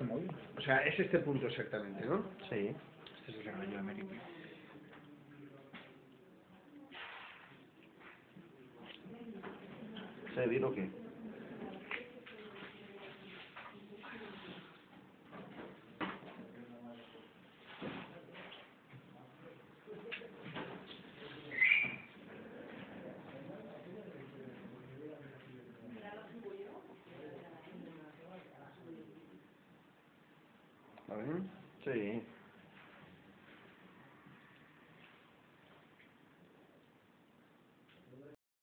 O sea, es este punto exactamente, ¿no? Sí. Este es el rayo de América. ¿Se vio o qué? ¿Está bien? Sí.